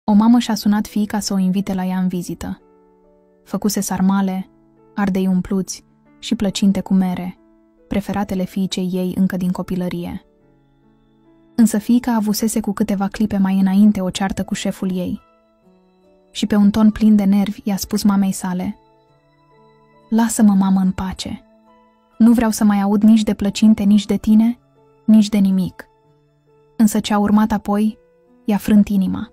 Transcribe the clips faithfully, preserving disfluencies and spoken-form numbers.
O mamă și-a sunat fiica să o invite la ea în vizită. Făcuse sarmale, ardei umpluți și plăcinte cu mere, preferatele fiicei ei încă din copilărie. Însă fiica avusese cu câteva clipe mai înainte o ceartă cu șeful ei. Și pe un ton plin de nervi i-a spus mamei sale: "Lasă-mă, mamă, în pace. Nu vreau să mai aud nici de plăcinte, nici de tine, nici de nimic." Însă ce a urmat apoi i-a frânt inima.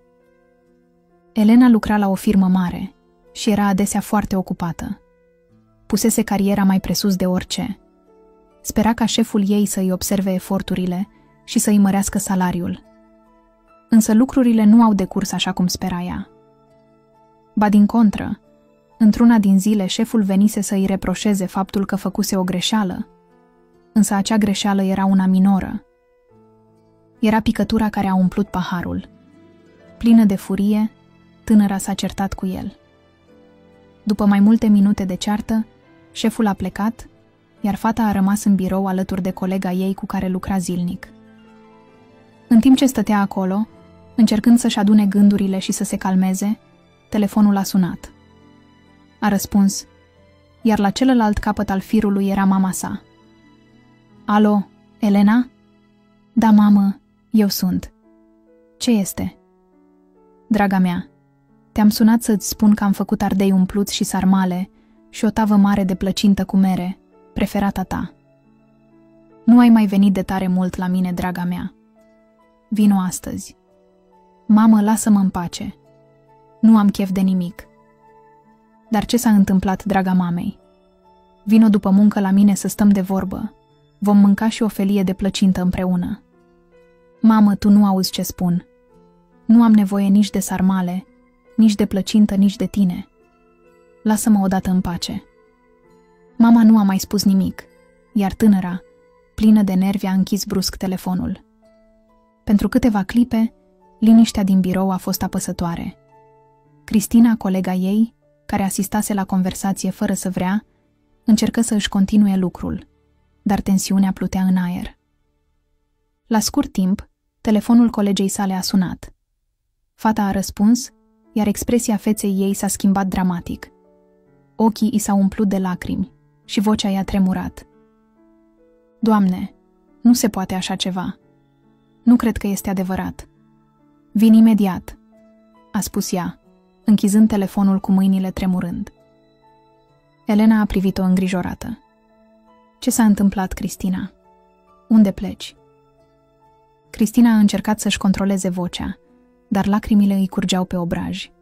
Elena lucra la o firmă mare și era adesea foarte ocupată. Pusese cariera mai presus de orice. Spera ca șeful ei să îi observe eforturile și să îi mărească salariul. Însă lucrurile nu au decurs așa cum spera ea. Ba din contră, într-una din zile șeful venise să îi reproșeze faptul că făcuse o greșeală, însă acea greșeală era una minoră. Era picătura care a umplut paharul. Plină de furie, tânăra s-a certat cu el. După mai multe minute de ceartă, șeful a plecat, iar fata a rămas în birou alături de colega ei cu care lucra zilnic. În timp ce stătea acolo, încercând să-și adune gândurile și să se calmeze, telefonul a sunat. A răspuns, iar la celălalt capăt al firului era mama sa. "Alo, Elena?" "Da, mamă, eu sunt." "Ce este?" "Draga mea, te-am sunat să-ți spun că am făcut ardei umpluți și sarmale și o tavă mare de plăcintă cu mere, preferata ta. Nu ai mai venit de tare mult la mine, draga mea. Vino astăzi. Mamă, lasă-mă în pace. Nu am chef de nimic." "Dar ce s-a întâmplat, draga mamei? Vino după muncă la mine să stăm de vorbă. Vom mânca și o felie de plăcintă împreună." "Mamă, tu nu auzi ce spun. Nu am nevoie nici de sarmale, nici de plăcintă, nici de tine. Lasă-mă odată în pace." Mama nu a mai spus nimic, iar tânăra, plină de nervi, a închis brusc telefonul. Pentru câteva clipe, liniștea din birou a fost apăsătoare. Cristina, colega ei, care asistase la conversație fără să vrea, încercă să își continue lucrul, dar tensiunea plutea în aer. La scurt timp, telefonul colegei sale a sunat. Fata a răspuns, iar expresia feței ei s-a schimbat dramatic. Ochii i s-au umplut de lacrimi și vocea i-a tremurat. "Doamne, nu se poate așa ceva. Nu cred că este adevărat. Vin imediat," a spus ea, închizând telefonul cu mâinile tremurând. Elena a privit-o îngrijorată. "Ce s-a întâmplat, Cristina? Unde pleci?" Cristina a încercat să-și controleze vocea, dar lacrimile îi curgeau pe obraj.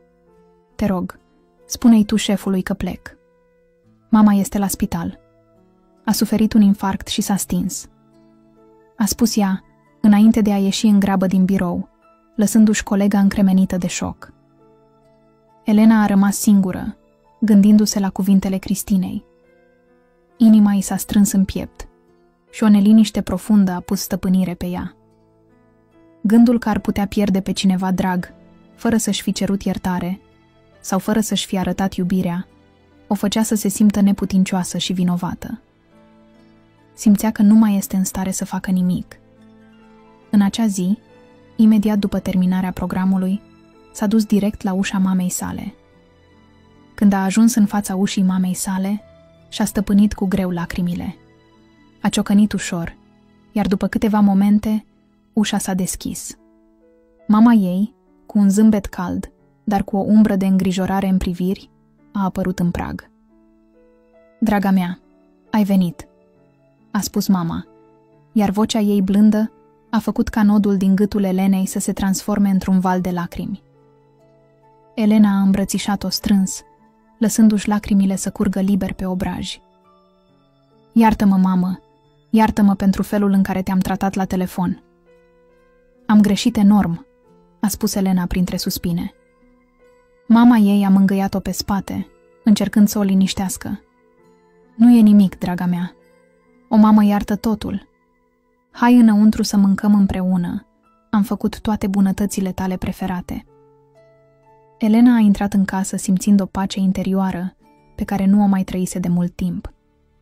"Te rog, spune-i tu șefului că plec. Mama este la spital. A suferit un infarct și s-a stins," a spus ea, înainte de a ieși în grabă din birou, lăsându-și colega încremenită de șoc. Elena a rămas singură, gândindu-se la cuvintele Cristinei. Inima i s-a strâns în piept și o neliniște profundă a pus stăpânire pe ea. Gândul că ar putea pierde pe cineva drag, fără să-și fi cerut iertare sau fără să-și fi arătat iubirea, o făcea să se simtă neputincioasă și vinovată. Simțea că nu mai este în stare să facă nimic. În acea zi, imediat după terminarea programului, s-a dus direct la ușa mamei sale. Când a ajuns în fața ușii mamei sale, și-a stăpânit cu greu lacrimile. A ciocănit ușor, iar după câteva momente, ușa s-a deschis. Mama ei, cu un zâmbet cald, dar cu o umbră de îngrijorare în priviri, a apărut în prag. "Draga mea, ai venit," a spus mama, iar vocea ei blândă a făcut ca nodul din gâtul Elenei să se transforme într-un val de lacrimi. Elena a îmbrățișat-o strâns, lăsându-și lacrimile să curgă liber pe obraj. "Iartă-mă, mamă, iartă-mă pentru felul în care te-am tratat la telefon." "Am greșit enorm," a spus Elena printre suspine. Mama ei a mângâiat-o pe spate, încercând să o liniștească. "Nu e nimic, draga mea. O mamă iartă totul. Hai înăuntru să mâncăm împreună. Am făcut toate bunătățile tale preferate." Elena a intrat în casă simțind o pace interioară pe care nu o mai trăise de mult timp.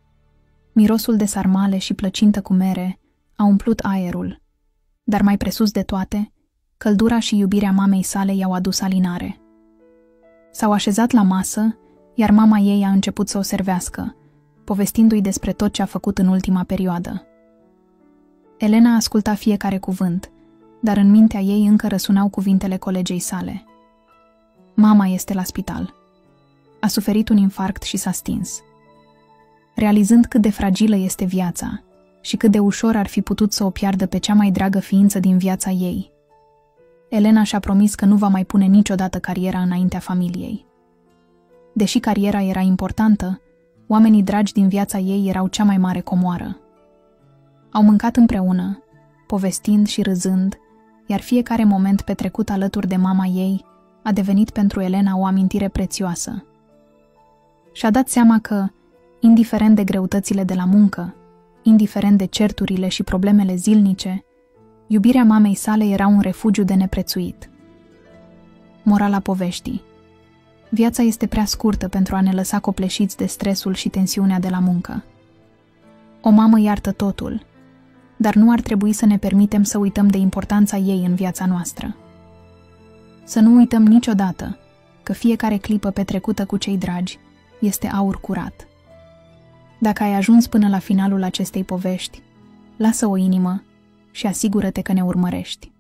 Mirosul de sarmale și plăcintă cu mere a umplut aerul, dar mai presus de toate, Căldura și iubirea mamei sale i-au adus alinare. S-au așezat la masă, iar mama ei a început să o servească, povestindu-i despre tot ce a făcut în ultima perioadă. Elena asculta fiecare cuvânt, dar în mintea ei încă răsunau cuvintele colegei sale. Mama este la spital. A suferit un infarct și s-a stins. Realizând cât de fragilă este viața și cât de ușor ar fi putut să o piardă pe cea mai dragă ființă din viața ei, Elena și-a promis că nu va mai pune niciodată cariera înaintea familiei. Deși cariera era importantă, oamenii dragi din viața ei erau cea mai mare comoară. Au mâncat împreună, povestind și râzând, iar fiecare moment petrecut alături de mama ei a devenit pentru Elena o amintire prețioasă. Și-a dat seama că, indiferent de greutățile de la muncă, indiferent de certurile și problemele zilnice, iubirea mamei sale era un refugiu de neprețuit. Morala poveștii: viața este prea scurtă pentru a ne lăsa copleșiți de stresul și tensiunea de la muncă. O mamă iartă totul, dar nu ar trebui să ne permitem să uităm de importanța ei în viața noastră. Să nu uităm niciodată că fiecare clipă petrecută cu cei dragi este aur curat. Dacă ai ajuns până la finalul acestei povești, lasă o inimă și asigură-te că ne urmărești.